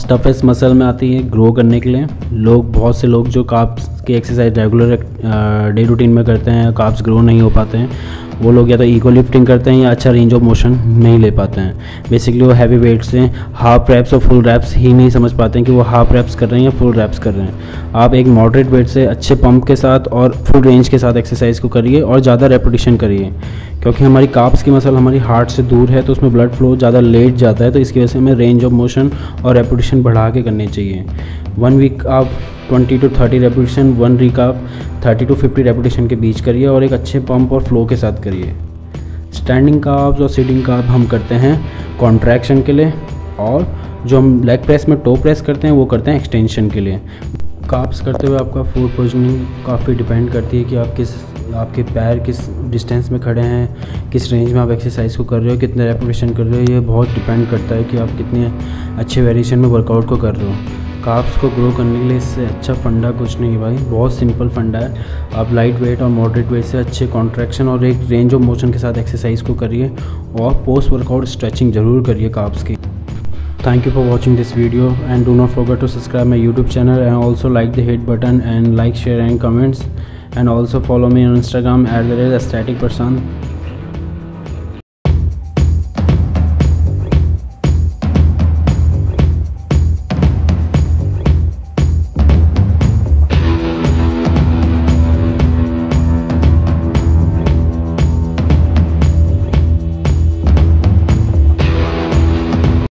काप्स toughest muscle में आती है ग्रो करने के लिए। बहुत से लोग जो काप्स की एक्सरसाइज रेगुलर डे रूटीन में करते हैं, काप्स ग्रो नहीं हो पाते हैं, वो लोग या तो ईगो लिफ्टिंग करते हैं या अच्छा रेंज ऑफ मोशन नहीं ले पाते हैं। बेसिकली वो हैवी वेट से हाफ रैप्स और फुल रैप्स ही नहीं समझ पाते हैं कि वो हाफ रैप्स कर रहे हैं या फुल रैप्स कर रहे हैं। आप एक मॉडरेट वेट से अच्छे पंप के साथ और फुल रेंज के साथ एक्सरसाइज को करिए और ज़्यादा रेपिटेशन करिए, क्योंकि हमारी काप्स की मसल हमारी हार्ट से दूर है तो उसमें ब्लड फ्लो ज़्यादा लेट जाता है, तो इसकी वजह से हमें रेंज ऑफ मोशन और रेपिटेशन बढ़ा के करनी चाहिए। 1 वीक आप 20 to 30 रेपिटेशन, 1 वीक आप 30 to 50 रेपिटेशन के बीच करिए और एक अच्छे पंप और फ्लो के साथ करिए। स्टैंडिंग काप्स और सिटिंग काप हम करते हैं कॉन्ट्रैक्शन के लिए, और जो हम लेग प्रेस में टो प्रेस करते हैं वो करते हैं एक्सटेंशन के लिए। काप्स करते हुए आपका फुट पोजीशनिंग काफ़ी डिपेंड करती है कि आपके पैर किस डिस्टेंस में खड़े हैं, किस रेंज में आप एक्सरसाइज को कर रहे हो, कितने रेपिटेशन कर रहे हो। ये बहुत डिपेंड करता है कि आप कितने अच्छे वेरिएशन में वर्कआउट को कर रहे हो। काप्स को ग्रो करने के लिए इससे अच्छा फंडा कुछ नहीं है भाई, बहुत सिंपल फंडा है। आप लाइट वेट और मॉडरेट वेट से अच्छे कॉन्ट्रैक्शन और एक रेंज ऑफ मोशन के साथ एक्सरसाइज को करिए, और पोस्ट वर्कआउट स्ट्रेचिंग ज़रूर करिए काप्स की। Thank you for watching this video, and do not forget to subscribe my YouTube channel, and also like the hit button and like, share and comments, and also follow me on Instagram @aestheticperson.